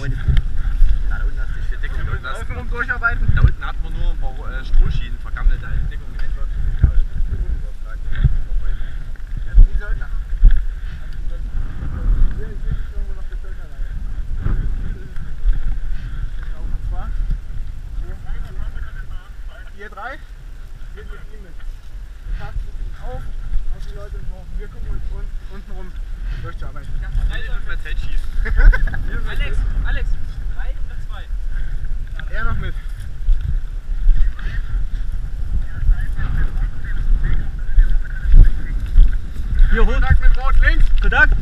Freunde. Da unten hast du die Deckung. Wir müssen außenrum durcharbeiten. Da unten hat man nur ein paar Strohschienen, vergammelte Deckung. Die werden dort Die Söldner. Hier ist irgendwo noch der Söldnerlager. Und zwar ihr drei, wir mit ihm mit. Wir passen ihn auf die Leute und wir gucken uns unten rum durchzuarbeiten. Feld schießen. Alex, 3 oder 2? Er noch mit. Hier hoch. Kontakt mit Rot links. Kontakt.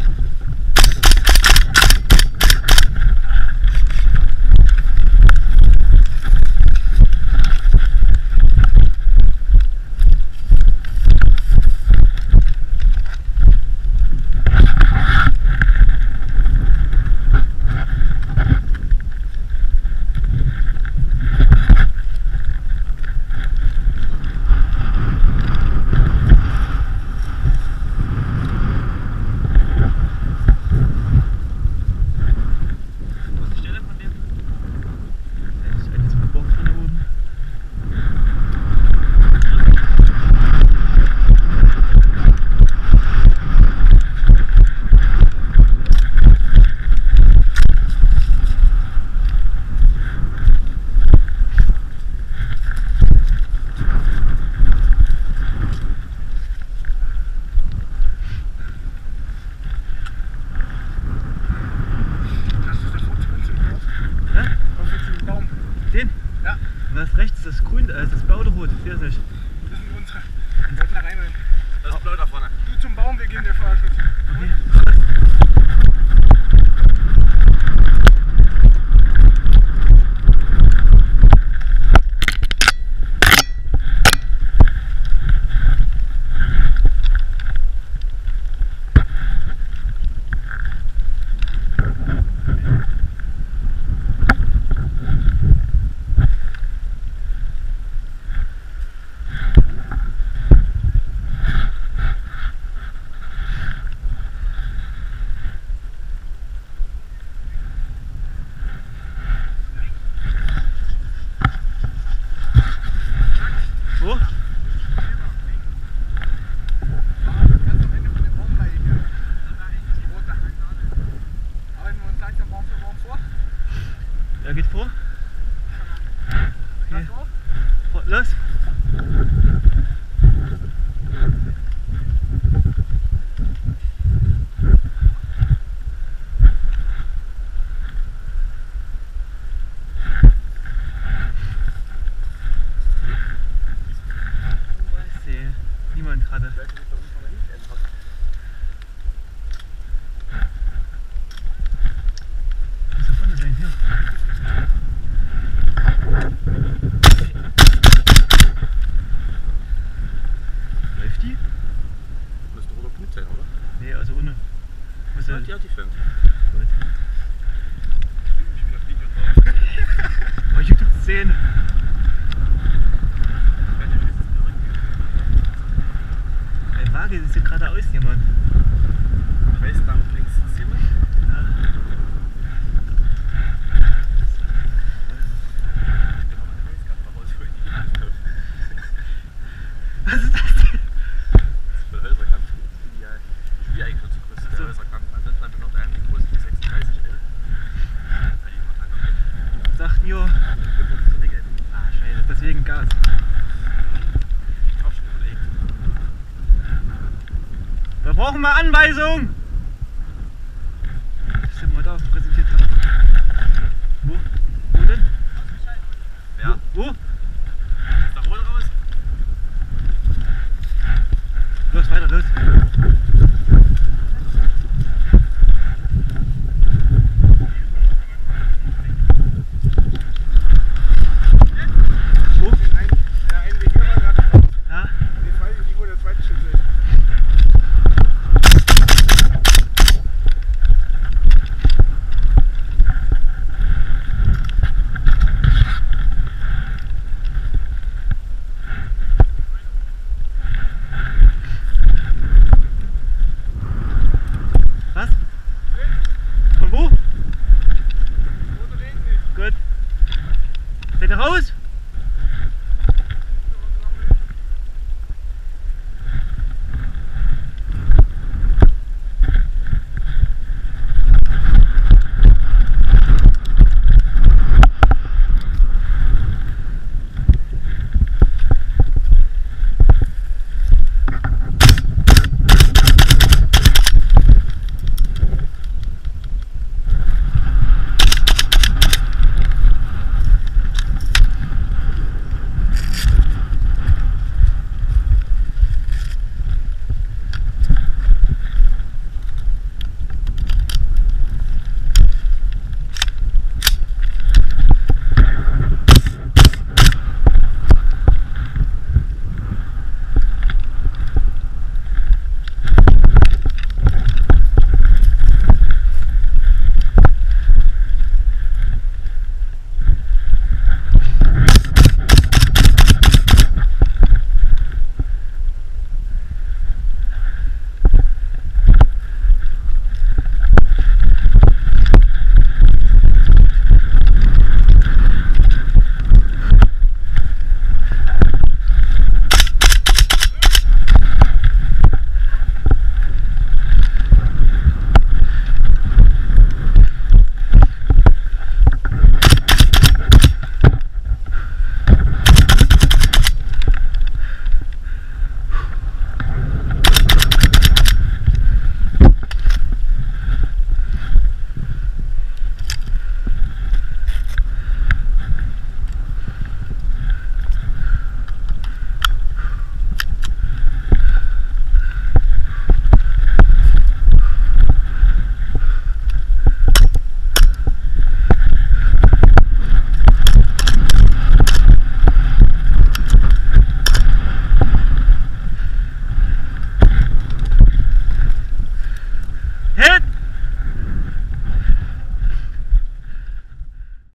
Den? Ja. Und das rechts ist das grün, ist das blau oder rot? Ich weiß nicht. Das sind unsere. Wir sollten da reinrennen. Das ist blau da vorne. Du zum Baum, wir gehen dir Feuerschutz. Okay. Wo? Ganz am Ende von der Baumreihe hier. Die rote. Arbeiten wir uns langsam Baum für Baum vor. Wer geht vor? Lass auf. Los! Ich sehe niemand gerade. Muss da vorne sein, hier. Läuft die? Müsste roter Punkt sein, oder? Nee, also ohne. Muss Ja, ja, die hat die 5. gut. Ich bin auf Video drauf. Oh, ich gibt's 10. Ey, Waage, das ist hier geradeaus jemand. Ich weiß, da links ist jemand. Was ist das denn? Für den Häuserkampf. Ideal. Ich will eigentlich schon zu groß. Der So. Häuserkampf. Ansonsten haben wir noch einen großen, die 36, ey. Kann ich mal dran Sagt Nio. Ah, scheiße, deswegen Gas. Auch schon überlegt. Wir brauchen mal Anweisung! Stimmt, mal da präsentiert haben. Wo? Wo denn? Ja. Wo? Ist da rot raus? Los, weiter, los!